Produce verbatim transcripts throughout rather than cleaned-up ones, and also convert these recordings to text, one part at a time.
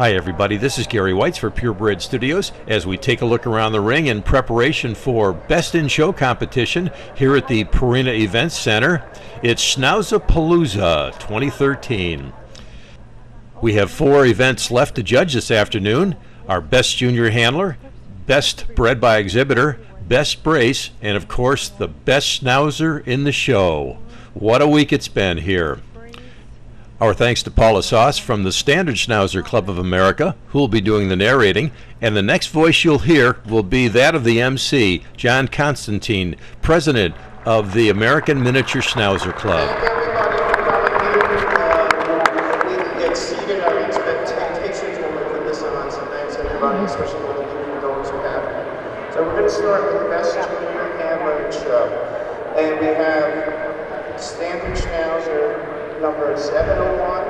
Hi everybody, this is Gary Whites for Purebred Studios as we take a look around the ring in preparation for Best in Show competition here at the Purina Event Center. It's Schnauzapalooza twenty thirteen. We have four events left to judge this afternoon. Our Best Junior Handler, Best Bred by Exhibitor, Best Brace, and of course the Best Schnauzer in the show. What a week it's been here. Our thanks to Paula Sauce from the Standard Schnauzer Club of America, who will be doing the narrating, and the next voice you'll hear will be that of the M C, John Constantine, president of the American Miniature Schnauzer Club. Thank everybody for coming here. Uh, we can exceeded our expectations when we put this on, so thanks everybody, especially for those who have. So we're going to start with the Best Junior Handler show, and we have Standard Schnauzer number seven oh one,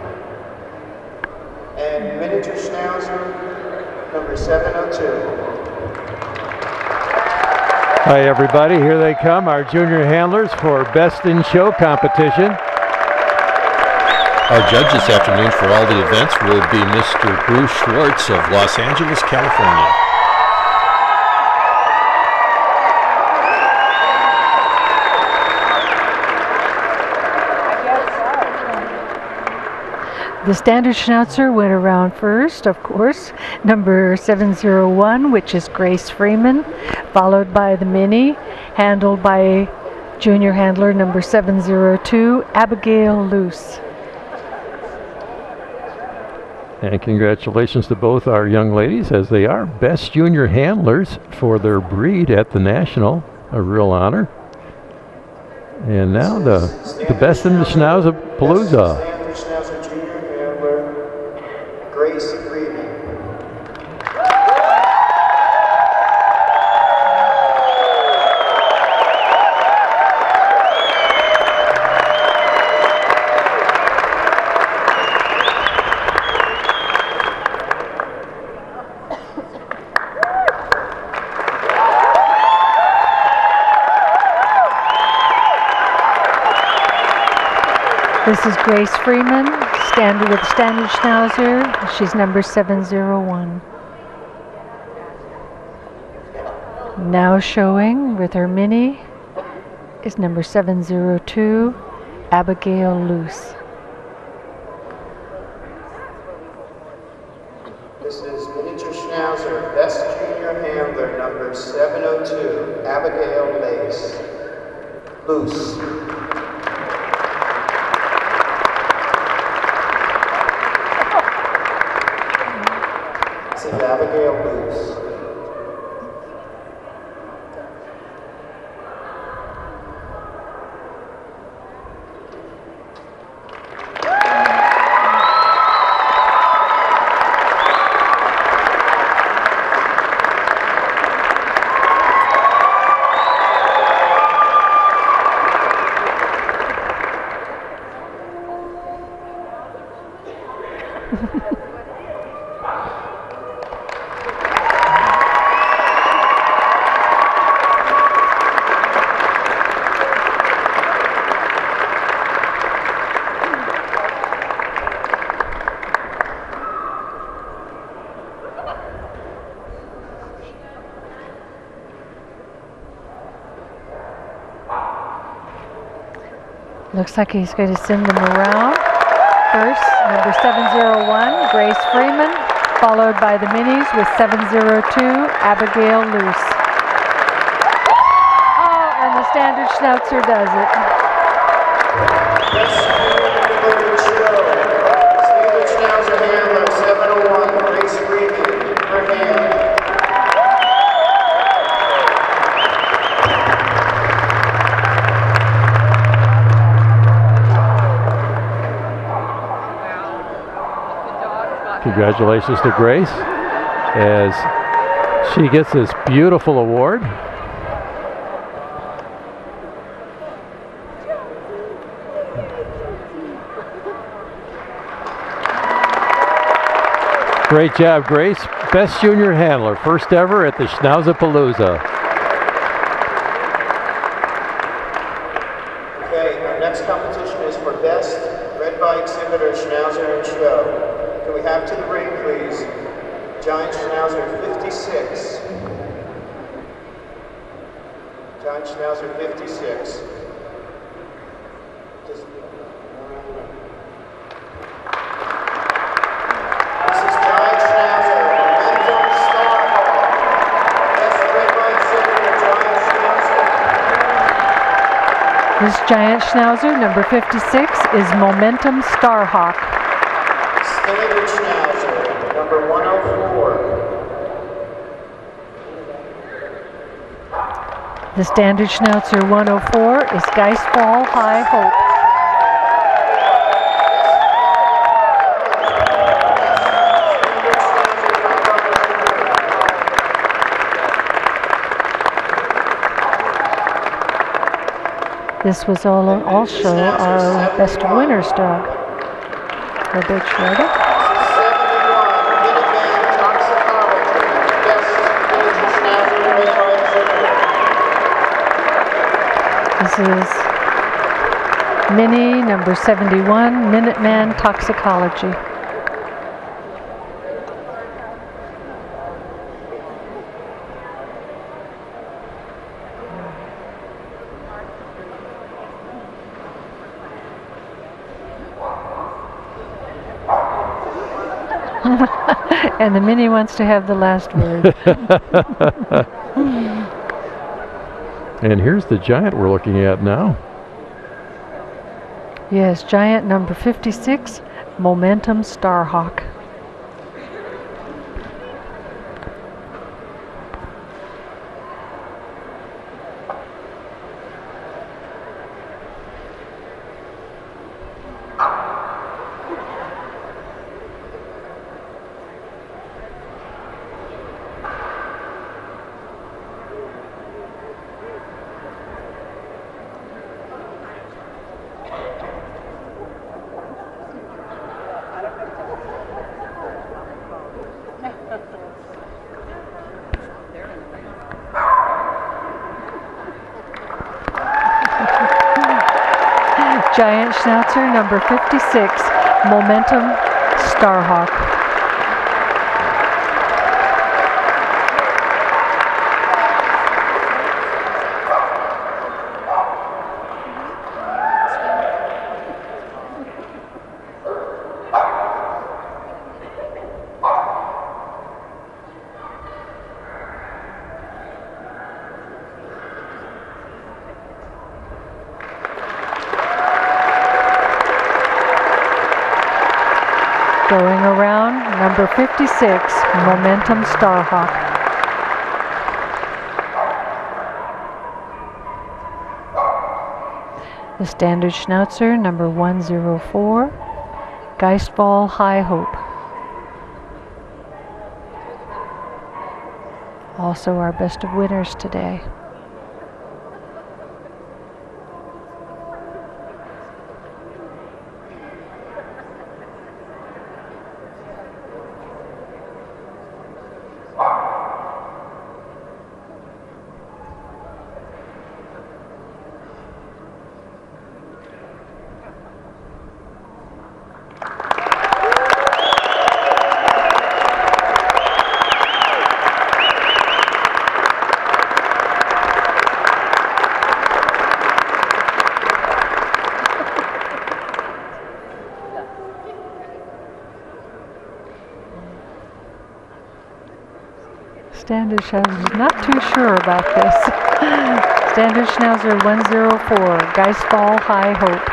and Miniature Schnauzer number seven oh two. Hi everybody, here they come, our junior handlers for Best in Show competition. Our judge this afternoon for all the events will be Mister Bruce Schwartz of Los Angeles, California. The Standard Schnauzer went around first, of course, number seven oh one, which is Grace Freeman, followed by the Mini, handled by Junior Handler number seven oh two, Abigail Luce. And congratulations to both our young ladies, as they are Best Junior Handlers for their breed at the National, a real honor. And now the, the Best in the Schnauzapalooza. Grace Freeman. This is Grace Freeman, standard with Standard Schnauzer. She's number seven oh one. Now showing with her Mini is number seven oh two, Abigail Luce. This is Miniature Schnauzer, Best Junior Handler number seven oh two, Abigail Lace. Luce. This is Abigail Luce. Looks like he's going to send them around. First, number seven oh one, Grace Freeman, followed by the Minis with seven oh two, Abigail Luce. Oh, and the Standard Schnauzer does it. Standard Schnauzer Handler seven oh one, Grace Freeman, her hand. Congratulations to Grace as she gets this beautiful award. Great job, Grace. Best Junior Handler, first ever at the Schnauzapalooza. Okay, our next competition is for Best Bred by Exhibitor Schnauzer and Show. Can we have to the ring, please? Giant Schnauzer fifty-six. Giant Schnauzer fifty-six. Just, this is Giant Schnauzer, Momentum Starhawk. Best red line center, Giant Schnauzer. This giant Schnauzer, number fifty-six, is Momentum Starhawk. Standard Schnauzer, number one oh four. The Standard Schnauzer one oh four is Geistball High Hope. This was all also our best winners dog. A big shredder. This is Mini number seventy-one, Minuteman Toxicology. And the Mini wants to have the last word. And here's the giant we're looking at now. Yes, giant number fifty-six, Momentum Starhawk. Giant Schnauzer number fifty-six, Momentum Starhawk. Going around, number fifty-six, Momentum Starhawk. The Standard Schnauzer, number one oh four, Geistball High Hope. Also our best of winners today. Standard Schnauzer is not too sure about this. Standard Schnauzer one oh four, Geistball High Hope.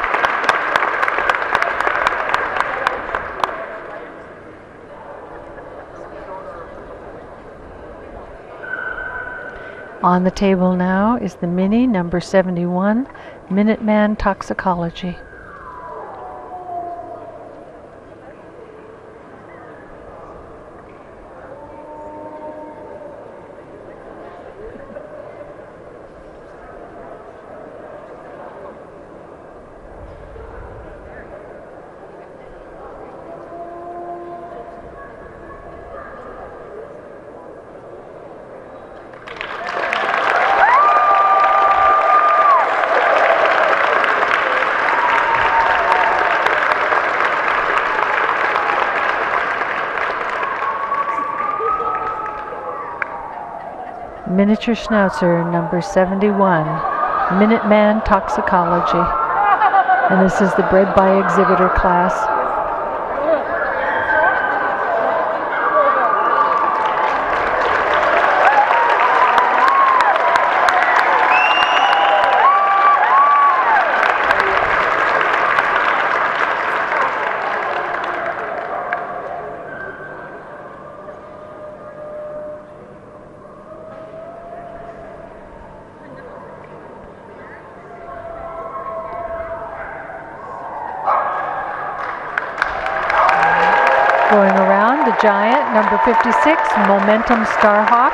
On the table now is the Mini number seventy-one, Minuteman Toxicology. Miniature Schnauzer number seventy-one, Minuteman Toxicology. And this is the bred by exhibitor class. Going around, the Giant, number fifty-six, Momentum Starhawk.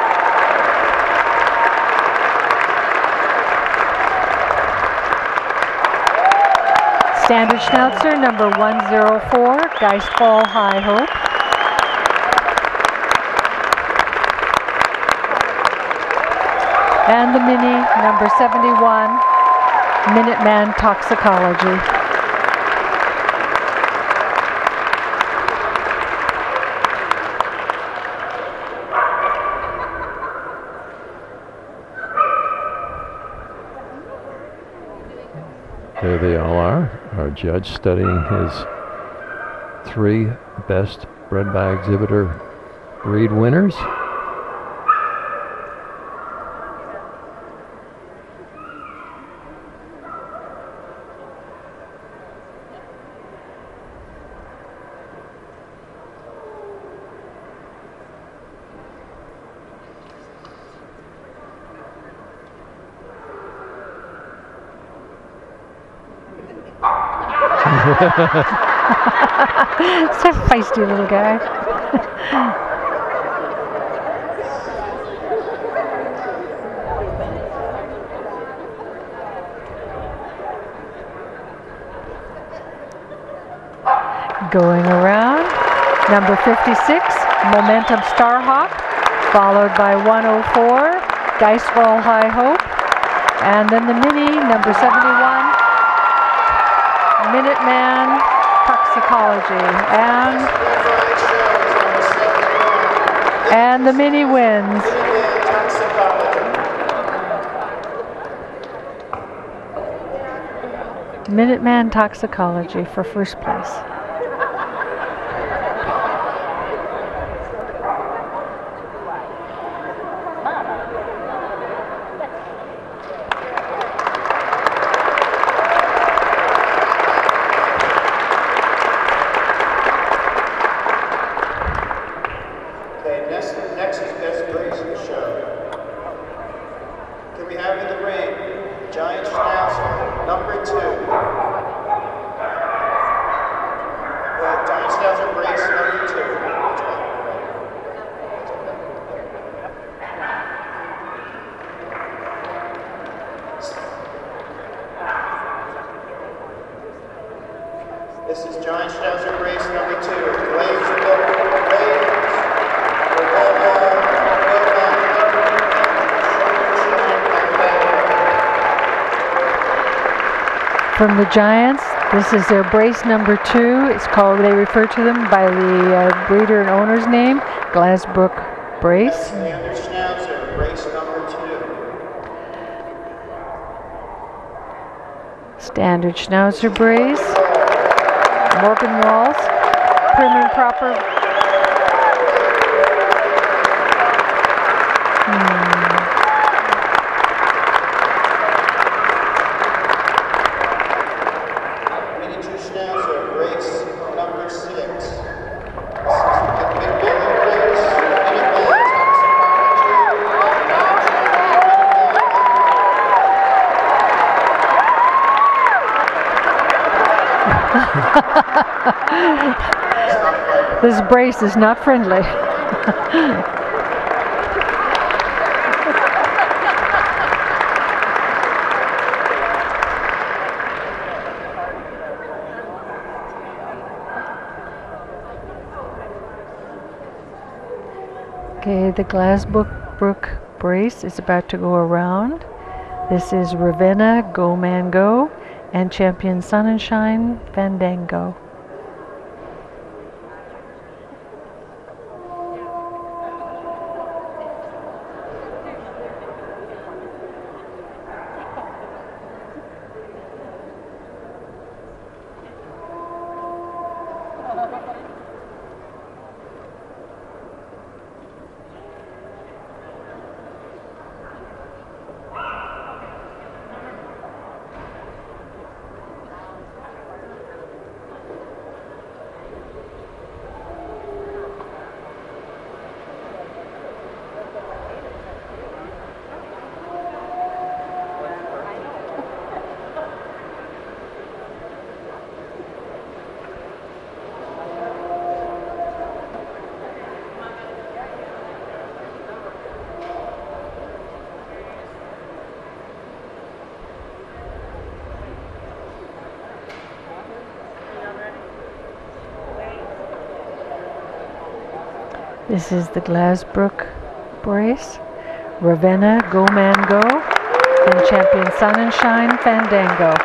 Standard Schnauzer, number one oh four, Geistfall High Hope. And the Mini, number seventy-one, Minuteman Toxicology. There they all are. Our judge studying his three best bred by exhibitor breed winners. It's a feisty little guy. Going around, number fifty-six, Momentum Starhawk, followed by one oh four, Geistfall High Hope, and then the Mini, number seventy-one, Minuteman Toxicology, and and the Mini wins. Minuteman Toxicology for first place. This is Giant Schnauzer Breeds number two. Blaze, From the Giants, this is their brace number two. It's called, they refer to them by the uh, breeder and owner's name, Glassbrook Brace. Standard Schnauzer, brace number two. Standard Schnauzer Brace. Morgan Walls, prim and proper. Hmm. Miniature Schnauzer, brace number six. This brace is not friendly. Okay, the Glassbrook brace is about to go around. This is Ravenna Go Man Go and Champion Sun and Shine Fandango. This is the Glasbrook brace. Ravenna, Go Man Go, and champion Sun and Shine Fandango.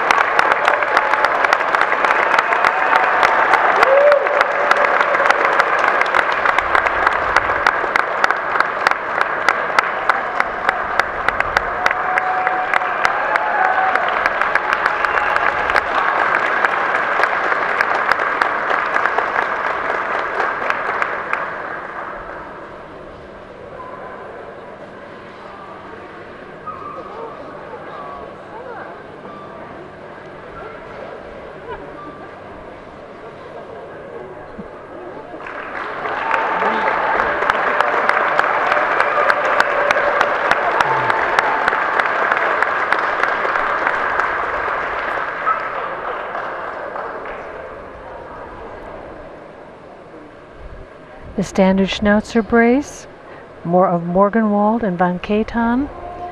The standard Schnauzer brace, more of Morgenwald and Van Keton.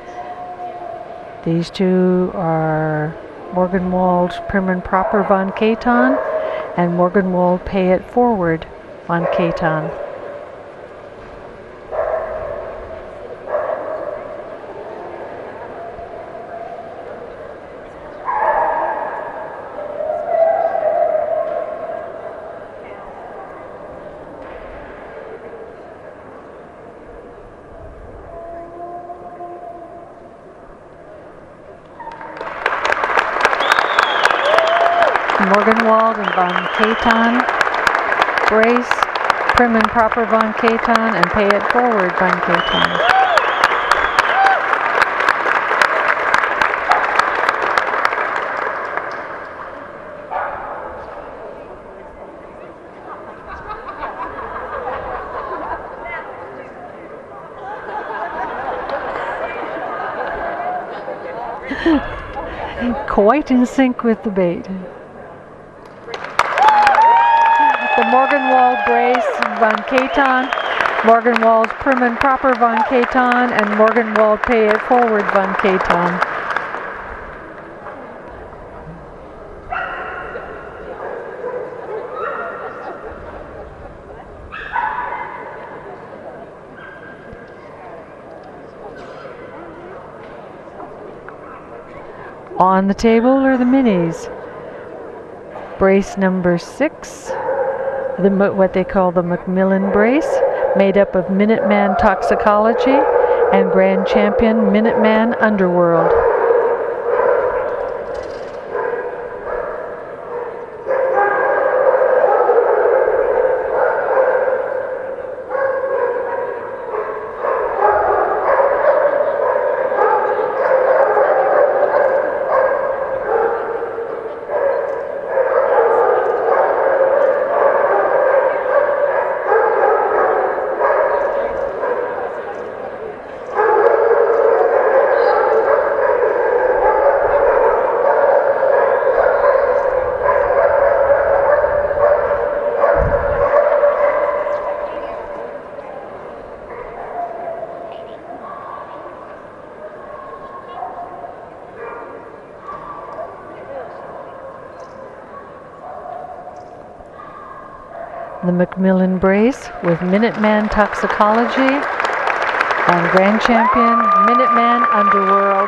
These two are Morgenwald Prim and Proper Van Keton and Morgenwald Pay It Forward Van Keton. Morgenwald and Van Keton brace, Prim and Proper Van Keton, and Pay It Forward Van Keton. Quite in sync with the bait. The Morgenwald brace, Van Keton, Morgenwald's Prim and Proper Van Keton, and Morgenwald Pay It Forward Van Keton. On the table are the minis. Brace number six, the, what they call the Macmillan brace, made up of Minuteman Toxicology and Grand Champion Minuteman Underworld. The Macmillan brace with Minuteman Toxicology and Grand Champion Minuteman Underworld.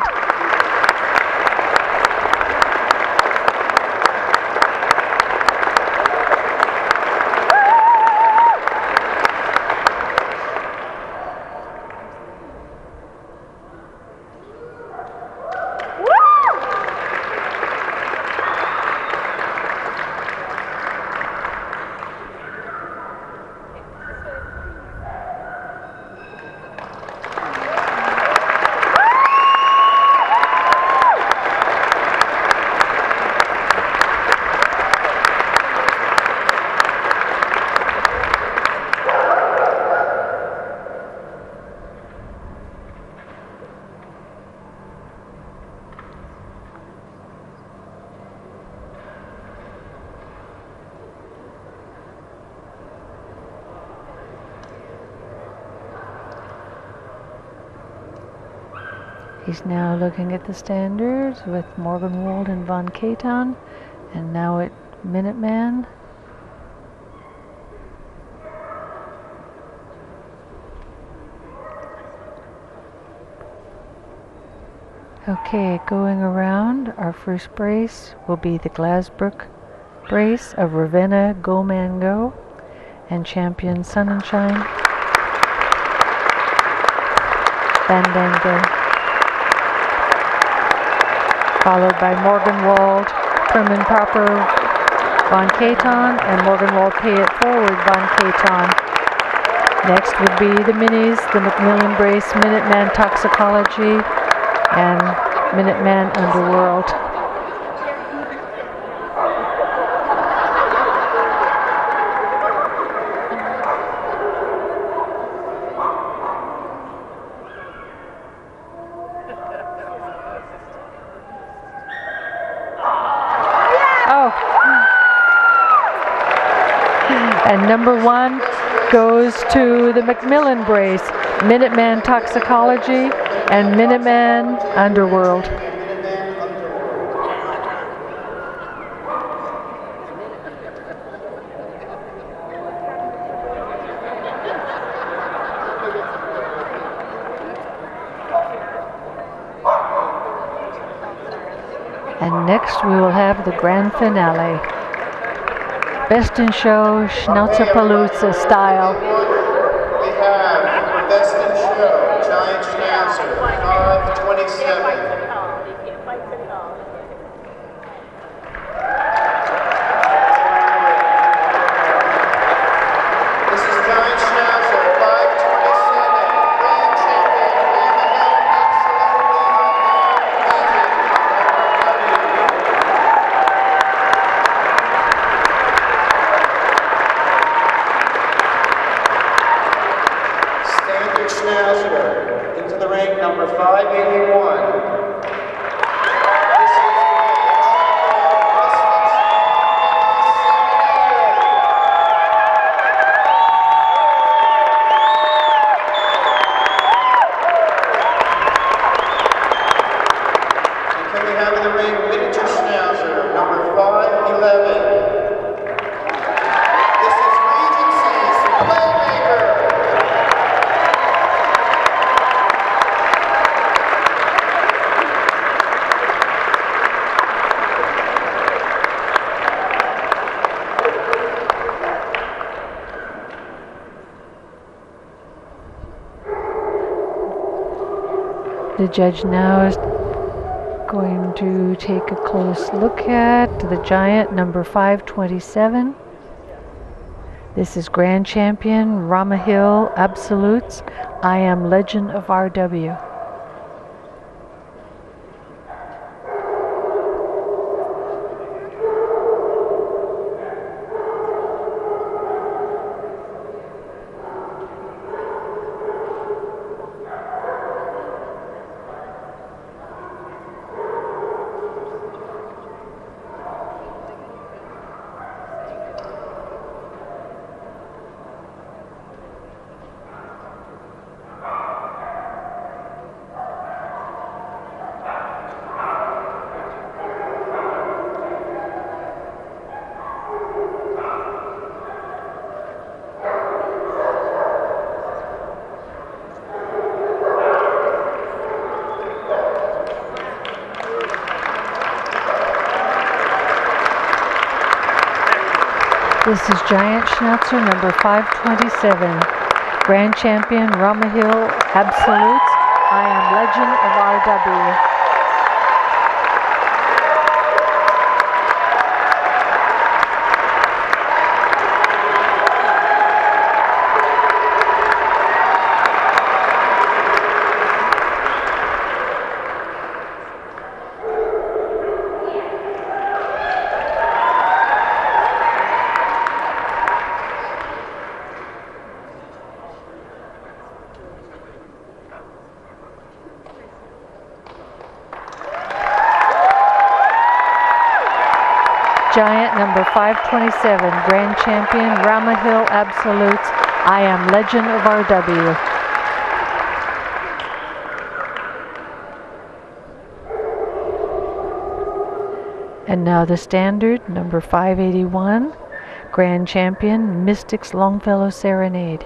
He's now looking at the standards with Morgenwald and Van Keton, and now at Minuteman. Okay, going around, our first brace will be the Glasbrook brace of Ravenna Go Man Go and Champion Sun and Shine Fandango, followed by Morgenwald Prim and Proper Von Caton and Morgenwald Pay It Forward Von Caton. Next would be the minis, the Macmillan brace, Minuteman Toxicology and Minuteman Underworld. Oh. And number one goes to the Macmillan brace, Minuteman Toxicology and Minuteman Underworld. And next we will have the grand finale. Best in Show Schnauzapalooza style. We have Best in Show Giant Schnauzer five twenty-seven. This is Giant Schnauzer five twenty-seven. Grand champion Standard Schnauzer into the ring, number five eighty-one. The judge now is going to take a close look at the Giant number five twenty-seven. This is Grand Champion Rama Hill Absolutes. I Am Legend of R W. This is Giant Schnauzer number five twenty-seven. Grand Champion Rama Hill Absolutes. I Am Legend of R W. Giant number five twenty-seven, Grand Champion Rama Hill Absolutes. I Am Legend of R W. And now the standard, number five eighty-one, Grand Champion Mystics Longfellow Serenade.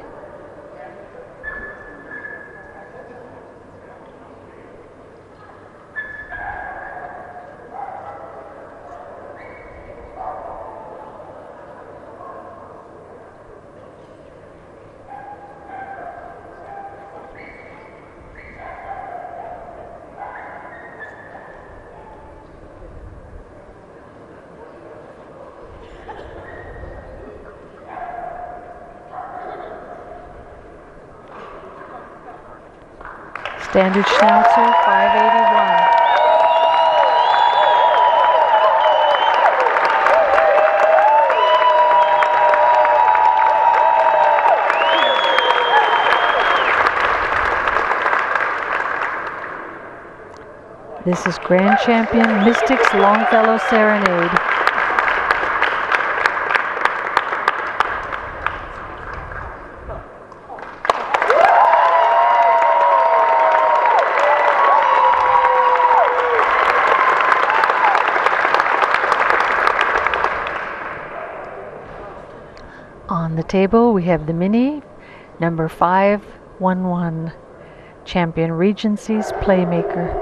Standard Schnauzer, five eighty-one. This is Grand Champion Mystics Longfellow Serenade. On the table we have the mini, number five one one, Champion Regency's Playmaker.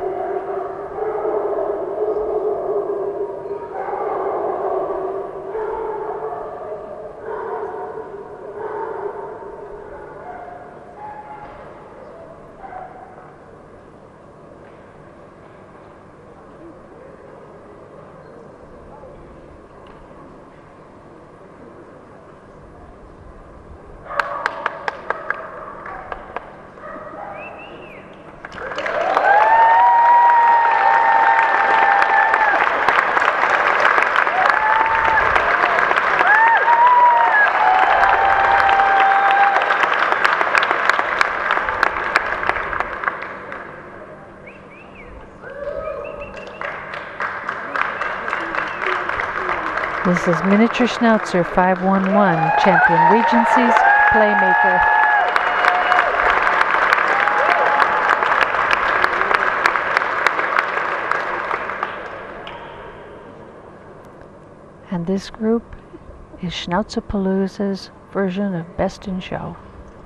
This is Miniature Schnauzer five one one, Champion Regency's Playmaker. And this group is Schnauzapalooza's version of Best in Show.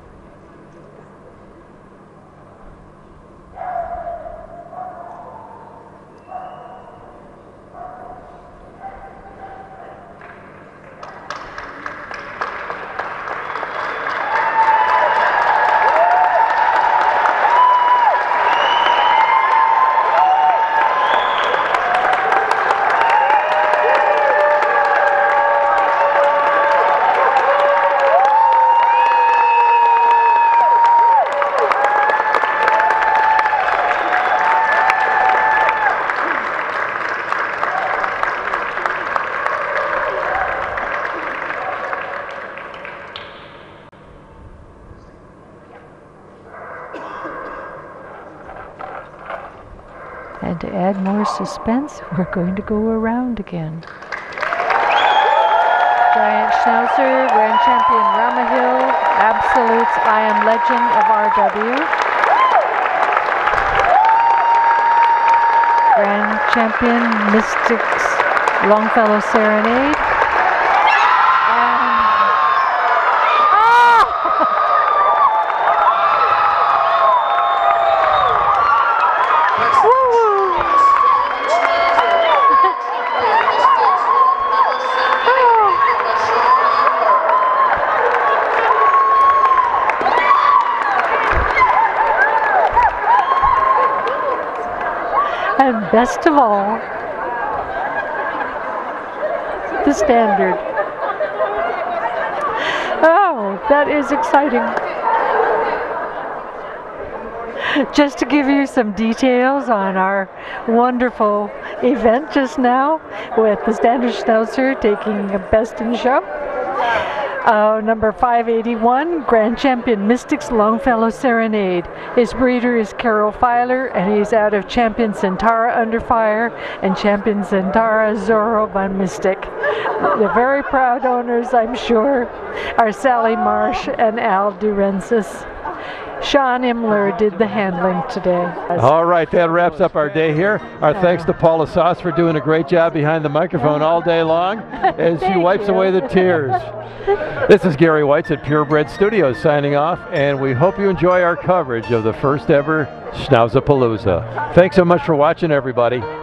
And to add more suspense, we're going to go around again. Giant Schnauzer, Grand Champion Ramahill, Absolute's I Am Legend of R W. Grand Champion Mystics Longfellow Serenade. And And best of all, the standard. Oh, that is exciting. Just to give you some details on our wonderful event just now, with the Standard Schnauzer taking a Best in Show. Uh, number five eighty-one, Grand Champion Mystics Longfellow Serenade. His breeder is Carol Filer, and he's out of Champion Centaura Under Fire and Champion Centaura Zorro by Mystic. The very proud owners, I'm sure, are Sally Marsh and Al Durensis. Sean Imler did the handling today. All right, that wraps up our day here. Our uh, thanks to Paula Sauce for doing a great job behind the microphone all day long as she wipes you. away the tears. This is Gary Whites at Purebred Studios signing off, and we hope you enjoy our coverage of the first ever Schnauzapalooza. Thanks so much for watching, everybody.